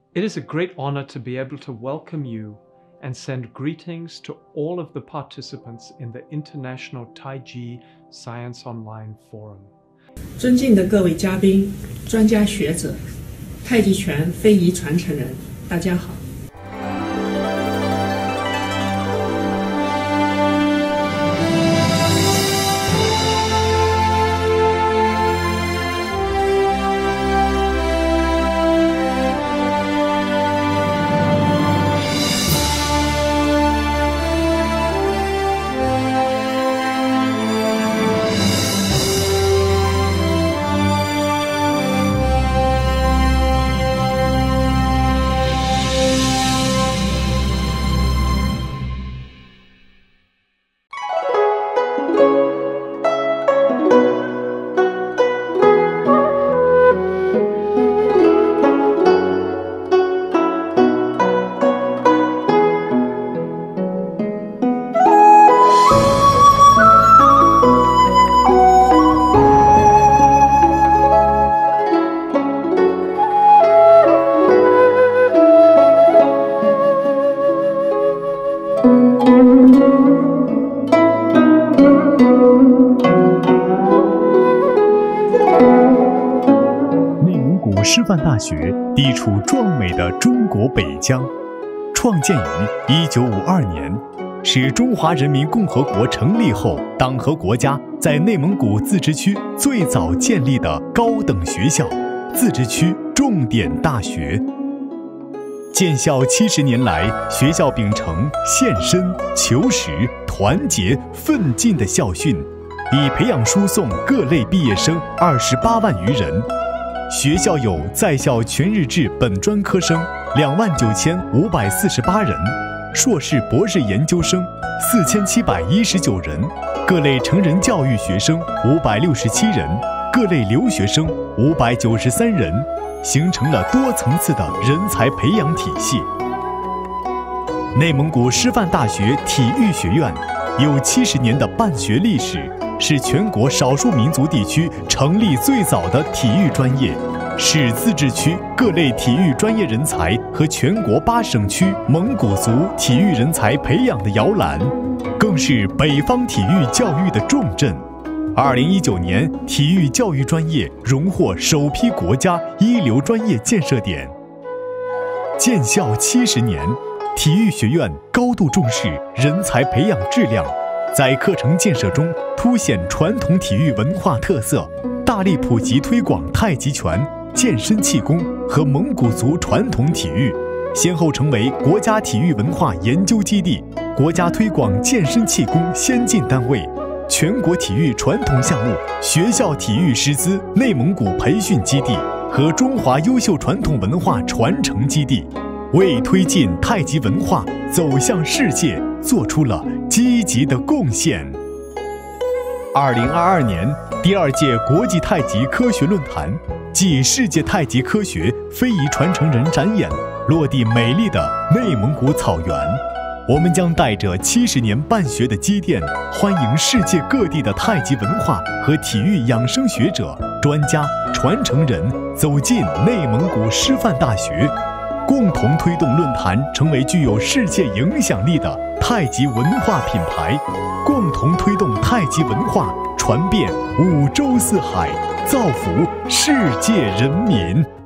It is a great honor to be able to welcome you and send greetings to all of the participants in the International Taiji Science Online Forum. 尊敬的各位嘉宾、专家学者、太极拳非遗传承人，大家好。 师范大学地处壮美的中国北疆，创建于1952年，是中华人民共和国成立后党和国家在内蒙古自治区最早建立的高等学校，自治区重点大学。建校70年来，学校秉承献身、求实、团结、奋进的校训，已培养输送各类毕业生28万余人。学校有在校全日制本专科生29548人，硕士博士研究生4719人，各类成人教育学生567人，各类留学生593人，形成了多层次的人才培养体系。内蒙古师范大学体育学院有70年的办学历史，是全国少数民族地区成立最早的体育专业，是自治区各类体育专业人才和全国8省区蒙古族体育人才培养的摇篮，更是北方体育教育的重镇。2019年，体育教育专业荣获首批国家一流专业建设点。建校70年，体育学院高度重视人才培养质量，在课程建设中凸显传统体育文化特色，大力普及推广太极拳、健身气功和蒙古族传统体育，先后成为国家体育文化研究基地、国家推广健身气功先进单位、全国体育传统项目学校体育师资内蒙古培训基地和中华优秀传统文化传承基地，为推进太极文化走向世界做出了积极的贡献。2022年，第2届国际太极科学论坛暨世界太极科学非遗传承人展演落地美丽的内蒙古草原。我们将带着70年办学的积淀，欢迎世界各地的太极文化和体育养生学者、专家、传承人走进内蒙古师范大学，共同推动论坛成为具有世界影响力的太极文化品牌，共同推动太极文化传遍5洲4海，造福世界人民。